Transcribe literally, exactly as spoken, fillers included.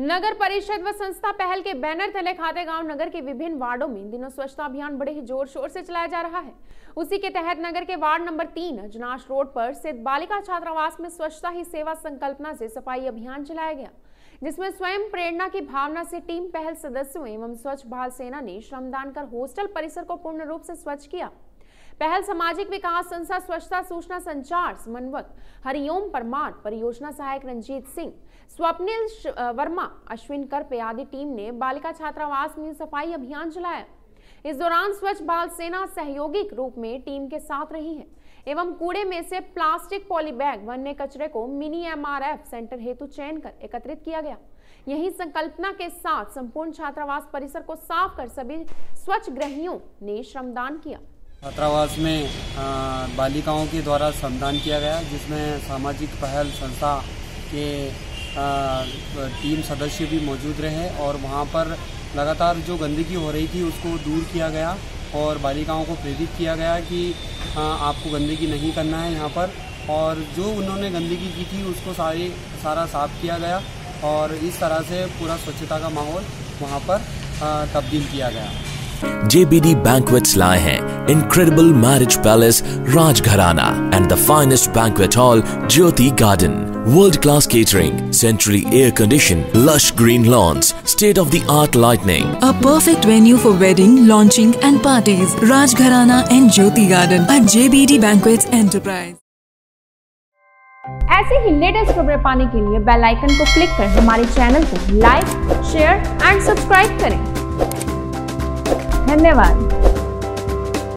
नगर परिषद व संस्था पहल के बैनर तले खातेगांव नगर के विभिन्न वार्डों में इन दिनों स्वच्छता अभियान बड़े ही जोर शोर से चलाया जा रहा है। उसी के तहत नगर के वार्ड नंबर तीन अजनाश रोड पर स्थित बालिका छात्रावास में स्वच्छता ही सेवा संकल्पना से सफाई अभियान चलाया गया, जिसमें स्वयं प्रेरणा की भावना से टीम पहल सदस्यों एवं स्वच्छ बाल सेना ने श्रमदान कर हॉस्टल परिसर को पूर्ण रूप से स्वच्छ किया। पहल सामाजिक विकास संस्था स्वच्छता सूचना संचार समन्वयक हरिओम परमार, परियोजना सहायक रंजीत सिंह, स्वप्निल वर्मा, अश्विन करपे आदि टीम ने बालिका छात्रावास में सफाई अभियान चलाया। इस दौरान स्वच्छ बाल सेना सहयोगिक रूप में टीम के साथ रही है एवं कूड़े में से प्लास्टिक, पॉली बैग व अन्य कचरे को mini M R F centre हेतु चयन कर एकत्रित किया गया। यही संकल्पना के साथ संपूर्ण छात्रावास परिसर को साफ कर सभी स्वच्छ ग्रहियों ने श्रमदान किया। छात्रावास में आ, बालिकाओं के द्वारा श्रमदान किया गया, जिसमें सामाजिक पहल संस्था के आ, टीम सदस्य भी मौजूद रहे और वहां पर लगातार जो गंदगी हो रही थी उसको दूर किया गया और बालिकाओं को प्रेरित किया गया कि आ, आपको गंदगी नहीं करना है यहाँ पर। और जो उन्होंने गंदगी की थी उसको सारे सारा साफ किया गया और इस तरह से पूरा स्वच्छता का माहौल वहाँ पर आ, तब्दील किया गया। J B D Banquets लाए हैं incredible marriage palace Rajgharana and the finest banquet hall Jyoti Garden, world class catering, centrally air conditioned, lush green lawns, state of the art lighting, a perfect venue for wedding, launching and parties. Rajgharana and Jyoti Garden at J B D Banquets Enterprise। ऐसे ही latest खबरें पाने के लिए bell icon को click कर हमारे channel को like, share and subscribe करें। धन्यवाद।